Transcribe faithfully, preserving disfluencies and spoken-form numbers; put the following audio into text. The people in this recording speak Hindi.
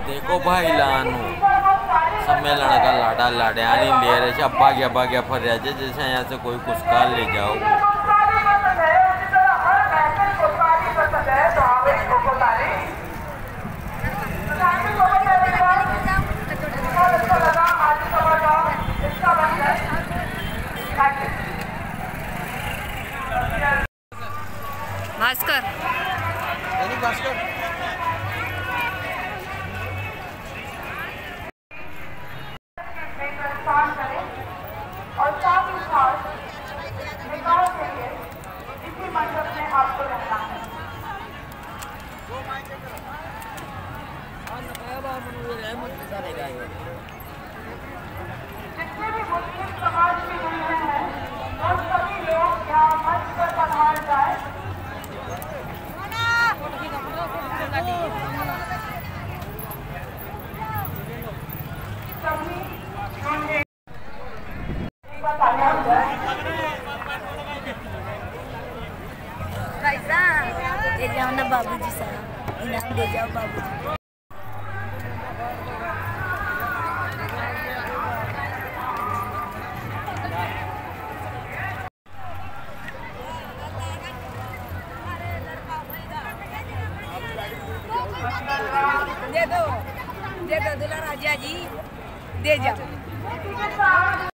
देखो भाई लानू सम्मेलन का लाडा लाड्यानी ले रहे बाग्या बाग्या फर्याजे जैसे यहाँ से कोई कुछ ले जाओ। भास्कर भास्कर और साथ ही साथ निकाह के लिए इसी मंडप में आपको रहना है। जितने भी मुस्लिम समाज के दुनिया हैं वो सभी लोग यहाँ मंच पर पधार जाए। दे जाओ ना बाबूजी साहब, इनाम दे जाओ बाबूजी। दे दो दे दो दुल्हा राजा जी, दे जाओ।